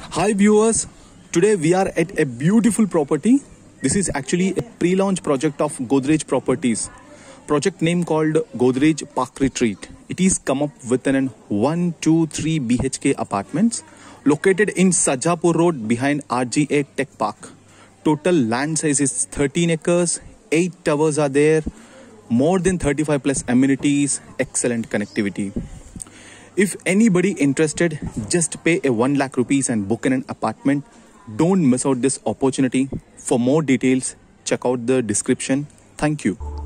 Hi viewers, today we are at a beautiful property. This is actually a pre-launch project of Godrej Properties. Project name called Godrej Park Retreat. It is come up with an 1, 2, 3 BHK apartments located in Sajapur Road behind RGA Tech Park. Total land size is 13 acres, 8 towers are there, more than 35 plus amenities, excellent connectivity. If anybody interested, just pay a 1 lakh rupees and book in an apartment. Don't miss out this opportunity. For more details, check out the description. Thank you.